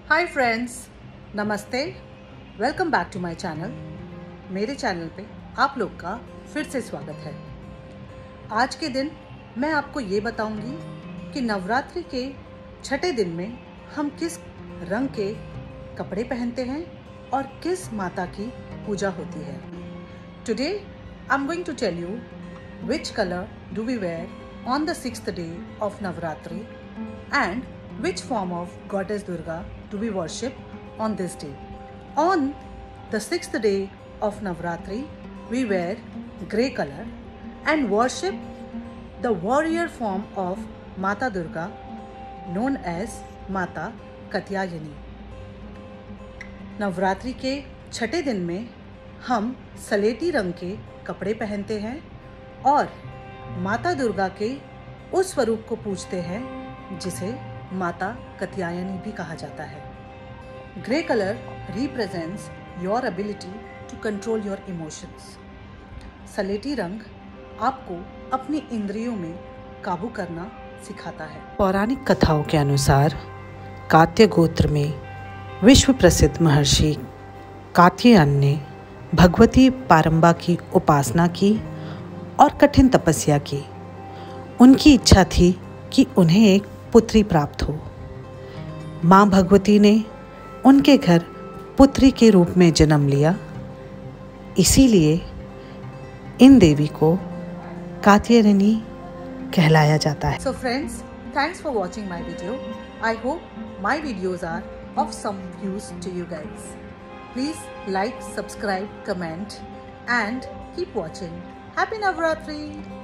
हाय friends, नमस्ते। Welcome back to my channel. मेरे channel पे आप लोग का फिर से स्वागत है। आज के दिन मैं आपको ये बताऊंगी कि नवरात्रि के छठे दिन में हम किस रंग के कपड़े पहनते हैं और किस माता की पूजा होती है। Today I am going to tell you which color do we wear on the 6th day of Navratri and which form of goddess Durga do we worship on this day. On the 6th day of Navratri, we wear grey color and worship the warrior form of Mata Durga known as Mata Katyayani. Navratri के छठे दिन में हम सलेटी रंग के कपड़े पहनते हैं और माता दुर्गा के उस स्वरूप को पूजते हैं जिसे माता कात्यायनी भी कहा जाता है। Grey colour represents your ability to control your emotions. सलेटी रंग आपको अपनी इंद्रियों में काबू करना सिखाता है। पौराणिक कथाओं के अनुसार कात्य गोत्र में विश्व प्रसिद्ध महर्षि कात्यायन ने भगवती पारंबा की उपासना की और कठिन तपस्या की। उनकी इच्छा थी कि उन्हें एक पुत्री प्राप्त हो। माँ भगवती ने उनके घर पुत्री के रूप में जन्म लिया। इसीलिए इन देवी को कात्यायनी कहलाया जाता है। So friends, thanks for watching my video. I hope my videos are of some use to you guys. Please like, subscribe, comment and keep watching. Happy Navratri!